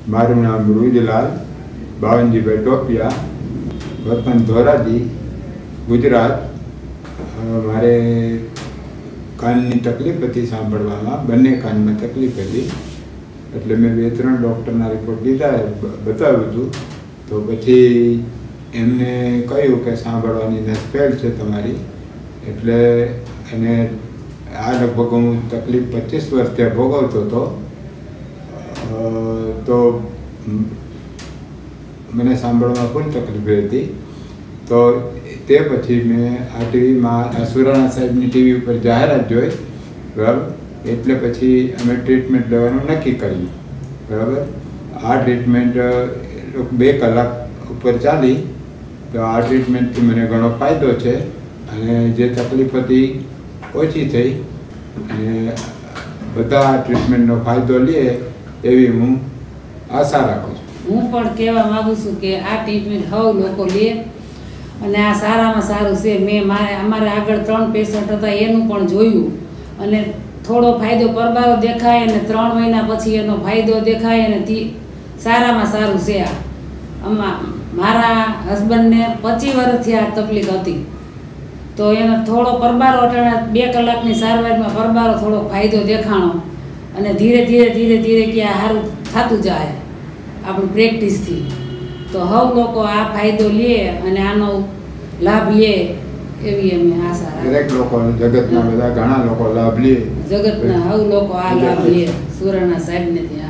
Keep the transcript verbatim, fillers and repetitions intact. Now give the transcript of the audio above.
મારું નામ રૂજલાલ બાવનજીભાઈ ટોપિયા, વતન ધોરાજી, ગુજરાત। મારે કાનની તકલીફ હતી, સાંભળવામાં બંને કાનમાં તકલીફ હતી, એટલે મેં બે ત્રણ ડૉક્ટરના રિપોર્ટ લીધા, બતાવ્યું હતું। તો પછી એમને કહ્યું કે સાંભળવાની નસ ફેલ છે તમારી, એટલે એને આ લગભગ હું તકલીફ પચીસ વર્ષથી ભોગવતો હતો। તો મને સાંભળવામાં ફૂલ તકલીફ હતી। તો તે પછી મેં આ ટીવીમાં સુરાણા સાહેબની ટીવી ઉપર જાહેરાત જોઈ, બરાબર, એટલે પછી અમે ટ્રીટમેન્ટ લેવાનું નક્કી કર્યું, બરાબર। આ ટ્રીટમેન્ટ બે કલાક ઉપર ચાલી, તો આ ટ્રીટમેન્ટથી મને ઘણો ફાયદો છે અને જે તકલીફ હતી ઓછી થઈ, અને બધા આ ટ્રીટમેન્ટનો ફાયદો લે એવી હું આશા રાખું છું। હું પણ કહેવા માગું છું કે આ ટ્રીટમેન્ટ હવ લોકો લે અને આ સારામાં સારું છે। મેં મારે અમારે આગળ ત્રણ પેશન્ટ હતા, એનું પણ જોયું અને થોડો ફાયદો પરબારો દેખાય અને ત્રણ મહિના પછી એનો ફાયદો દેખાય અને તી સારામાં સારું છે। આ આમાં મારા હસબન્ડને પચીસ વર્ષથી આ તકલીફ હતી, તો એનો થોડો પરબારો અટાણા બે કલાકની સારવારમાં પરબારો થોડો ફાયદો દેખાણો અને ધીરે ધીરે ધીરે ધીરે કે આ સારું થતું જાય આપણું પ્રેક્ટિસથી। તો હવ લોકો આ ફાયદો લે અને આનો લાભ લે એવી અમે આશા રાખીએ। દરેક લોકો, જગતના બધા ઘણા લોકો લાભ લે, જગતના હવ લોકો આ લાભ લે સુરાણા સાહેબને ત્યાં।